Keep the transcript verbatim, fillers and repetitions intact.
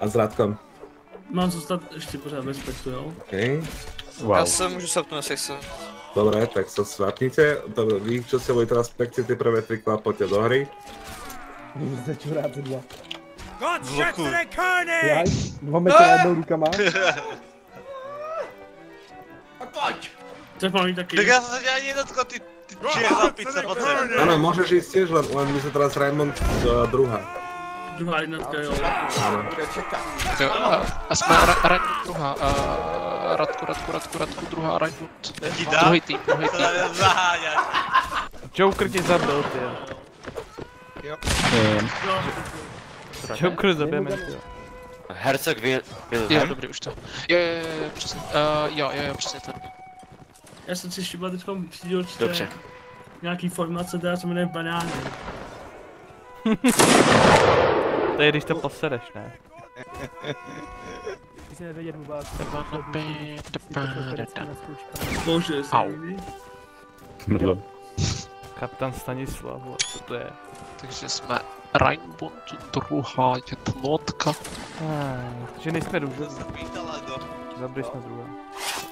A s Radkom? Mám zůstat ještě pořád ve spektu, jo? OK. Wow. Já se můžu sapnout, jestli chci. Dobre, tak sa svapnite. Dobre, vy, čo ste boli teraz v spekte, tie prvé tri kola, poďte do hry. Začuráci dva. Vloku. Jaj, dva metry jednou rukama. Tak mám jít taky. Tak já jsem se ani nedotkl, ty, ty čierna pizza, pojď sem. Áno, môžeš ísť tiež, len, len my sa teraz Raymond uh, druhá. Druhá jednotka, jo. Áno. Jo, a, a jsme ra, Raimund druhá, a Radku, Radku, Radku, Radku, druhá Raimund. Ti dám? Druhý tým, druhý To tým. nevím zaháňat. Joker tě zabil, ty jo. Jo. Joker zabijeme, ty jo. Herceg Wil... Jo, Wilhelm? dobrý, už to. Jo, jo, jo, jo, přesně, uh, jo, jo, jo, přesně ten. Já jsem si ještě teďkom přidělal Dobře. nějaký formace, která se jmenuje Banány. To je když to posereš, ne? Ty si nevědět vůbec. Bože, se Au. líbí. Kapitán Stanislav, vole, co to je? Takže jsme Raimund druhá jednotka. Ah, že nejsme různě. Vítala, no. Zabili jsme druhá.